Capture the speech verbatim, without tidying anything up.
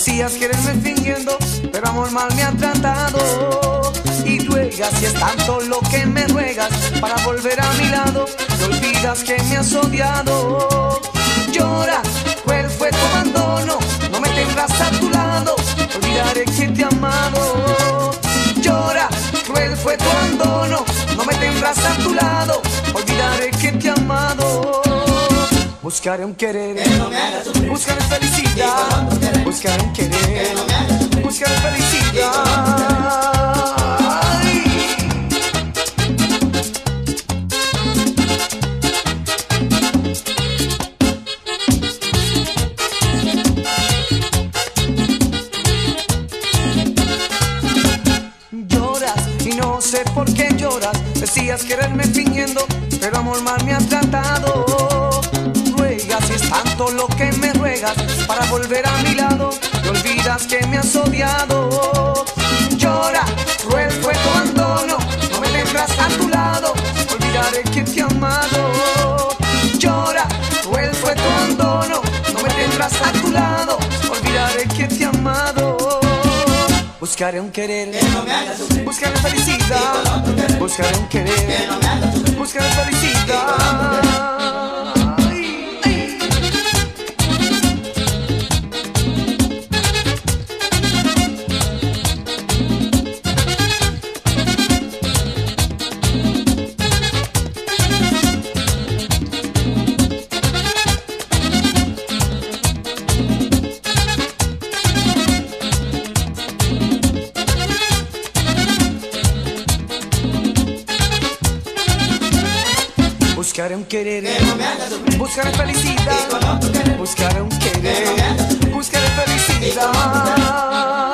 Decías quererme fingiendo, pero amor mal me ha tratado. Y ruegas, y es tanto lo que me ruegas para volver a mi lado. Te olvidas que me has odiado. Lloras, cruel fue tu abandono, no me tendrás a tu lado. Olvidaré que te he amado. Llora, cruel fue tu abandono, no me tendrás a tu lado. Olvidaré que te he amado. Buscaré un querer que no me haga sufrir. Buscaré felicidad. Buscaré un querer que no me haga sufrir. Buscaré felicidad. No sé por qué lloras, decías quererme fingiendo, pero amor mal me ha tratado. Ruegas, y es tanto lo que me ruegas para volver a mi lado. Te olvidas que me has odiado. Llora, cruel fue tu abandono, no me tendrás a tu lado. Olvidaré que te he amado. Llora, cruel fue tu abandono, no me tendrás a tu lado. Olvidaré que te he amado. Buscaré un querer que no me haga sufrir. Buscaré felicidad. Buscaré un querer que no me haga sufrir. Buscaré felicidad. Buscaré un querer que no me haga sufrir. Buscaré felicidad. Buscaré un querer que no me haga sufrir. Buscaré felicidad.